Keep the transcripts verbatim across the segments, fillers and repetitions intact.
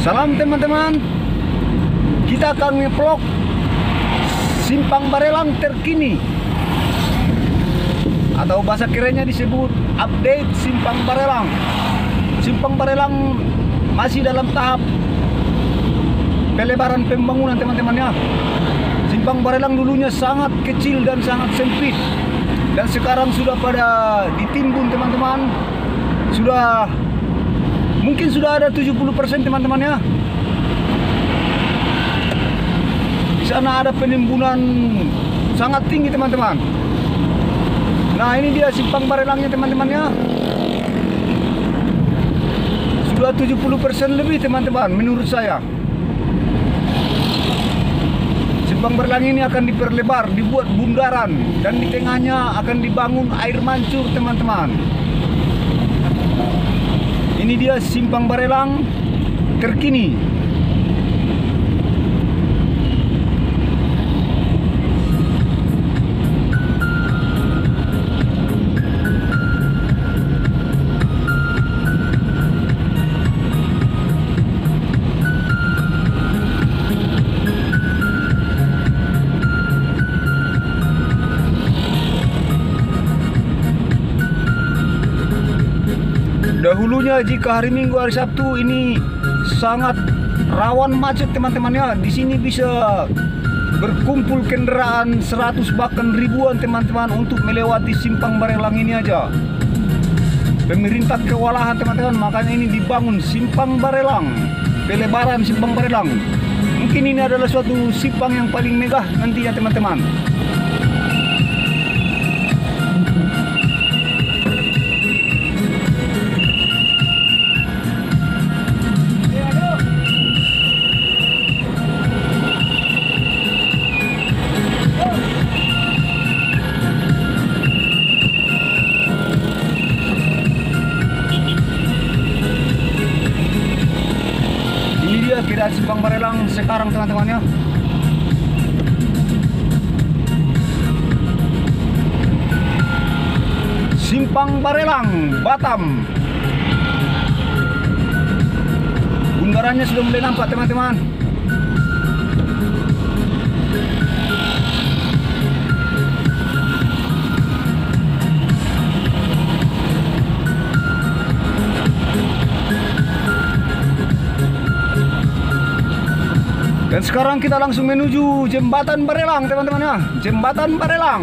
Salam teman-teman, kita akan nge-vlog Simpang Barelang terkini, atau bahasa kerennya disebut update Simpang Barelang. Simpang Barelang masih dalam tahap pelebaran pembangunan teman-temannya. Simpang Barelang dulunya sangat kecil dan sangat sempit, dan sekarang sudah pada ditimbun teman-teman. Sudah mungkin sudah ada tujuh puluh persen teman-temannya. Di sana ada penimbunan sangat tinggi teman-teman. Nah, ini dia Simpang Barelangnya teman-temannya. Sudah tujuh puluh persen lebih teman-teman menurut saya. Simpang Barelang ini akan diperlebar, dibuat bundaran, dan di tengahnya akan dibangun air mancur teman-teman. Ini dia Simpang Barelang terkini. Dahulunya jika hari Minggu, hari Sabtu ini sangat rawan macet teman-temannya. Di sini bisa berkumpul kendaraan seratus bahkan ribuan teman-teman untuk melewati Simpang Barelang ini aja. Pemerintah kewalahan teman-teman, makanya ini dibangun Simpang Barelang, pelebaran Simpang Barelang. Mungkin ini adalah suatu simpang yang paling megah nantinya teman-teman. Kira Simpang Barelang sekarang teman-temannya. Simpang Barelang, Batam. Bundarannya sudah mulai nampak teman-teman. Dan sekarang kita langsung menuju Jembatan Barelang teman-teman ya. Jembatan Barelang.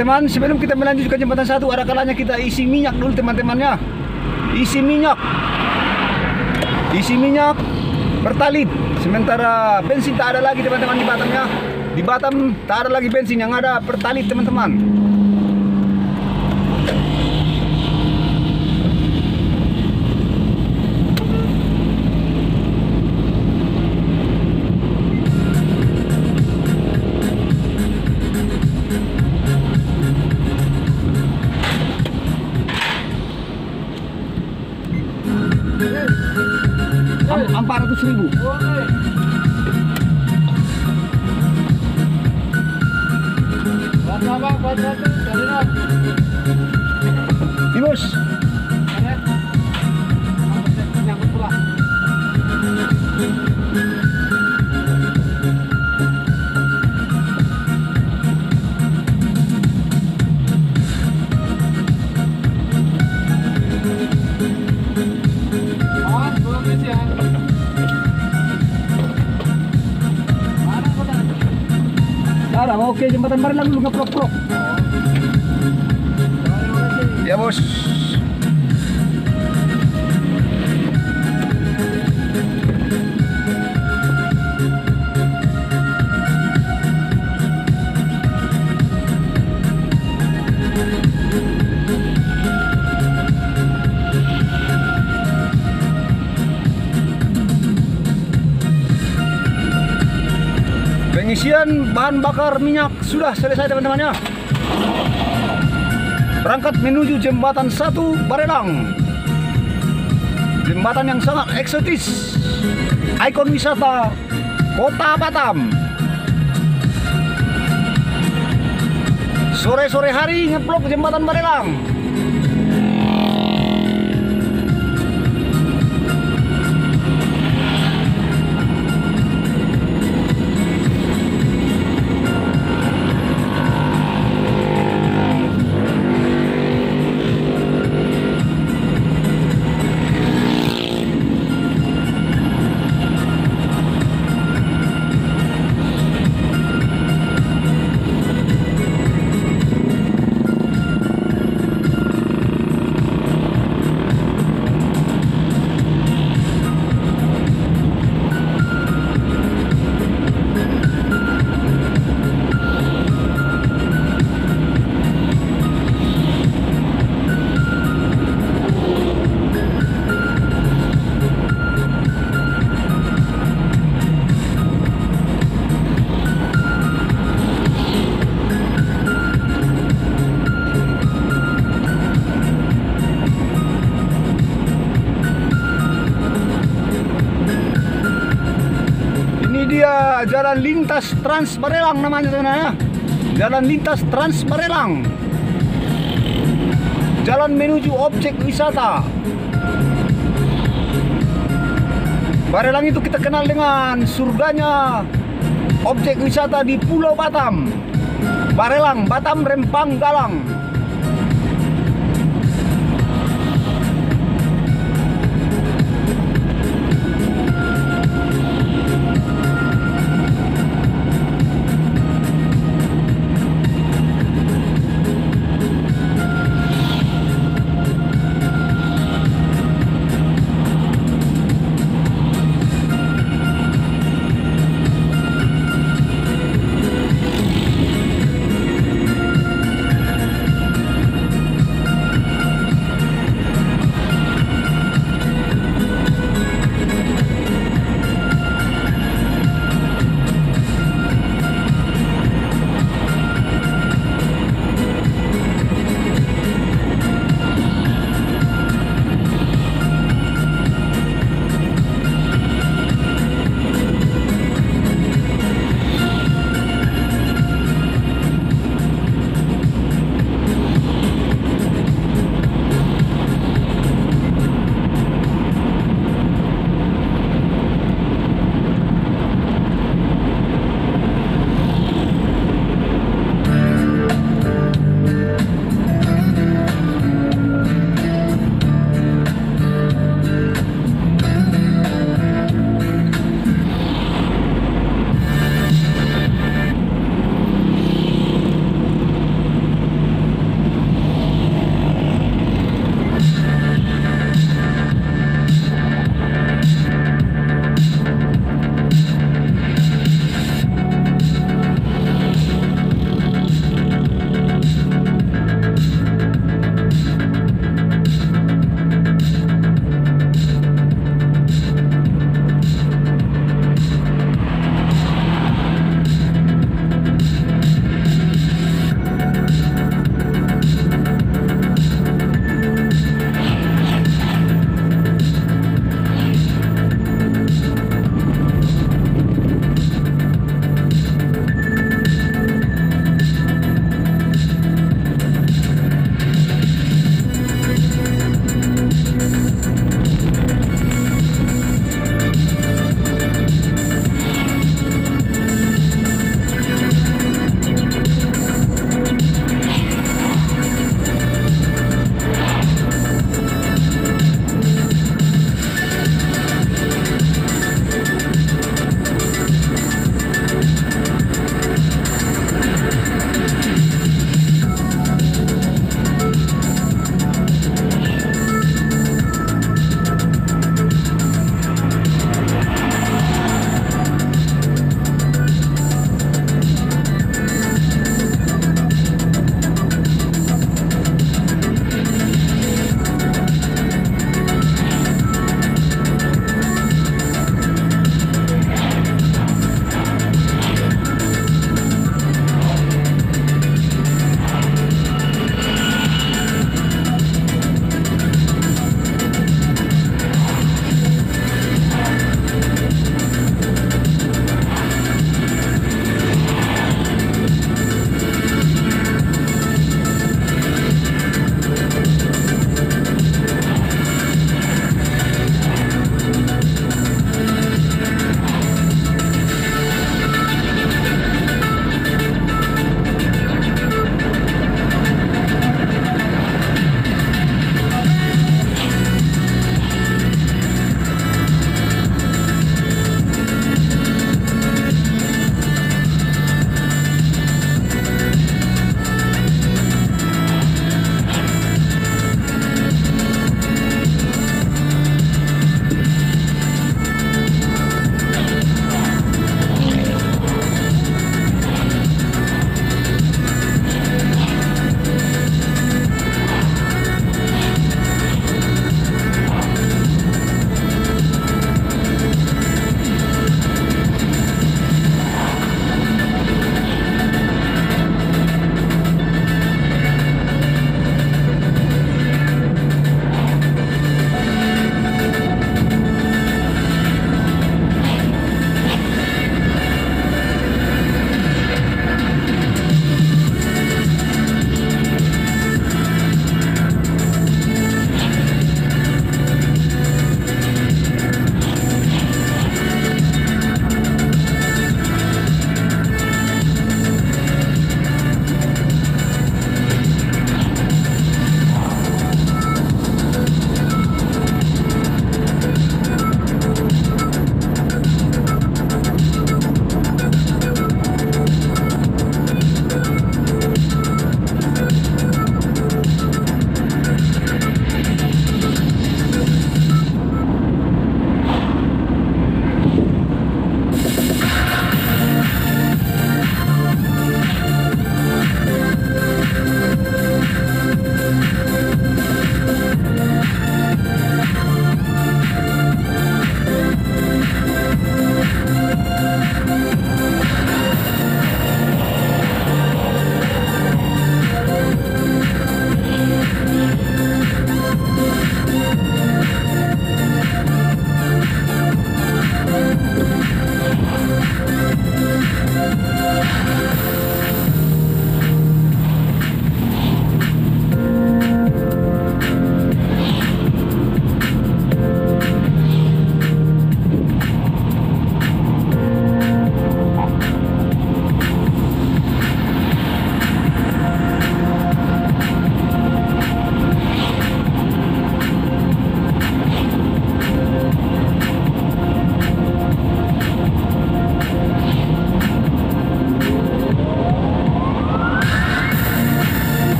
Teman-teman, sebelum kita melanjutkan jembatan satu, ada kalanya kita isi minyak dulu teman-temannya. Isi minyak. Isi minyak Pertalite. Sementara bensin tak ada lagi teman-teman di Batamnya. Di Batam tak ada lagi bensin, yang ada Pertalite teman-teman. Empat ratus ribu. Ini bos. Ada, oke, jembatan Barelang dulu ngeprok-prok. Ya bos. Pengisian bahan bakar minyak sudah selesai teman-temannya. Berangkat menuju jembatan satu Barelang. Jembatan yang sangat eksotis, ikon wisata Kota Batam. Sore-sore hari ngeplok jembatan Barelang. Dia jalan lintas Trans Barelang namanya teman-teman. Jalan lintas Trans Barelang. Jalan menuju objek wisata. Barelang itu kita kenal dengan surganya objek wisata di Pulau Batam. Barelang, Batam, Rempang, Galang.